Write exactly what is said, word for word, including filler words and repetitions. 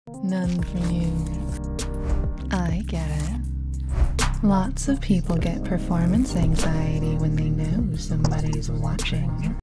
None for you. I get it. Lots of people get performance anxiety when they know somebody's watching.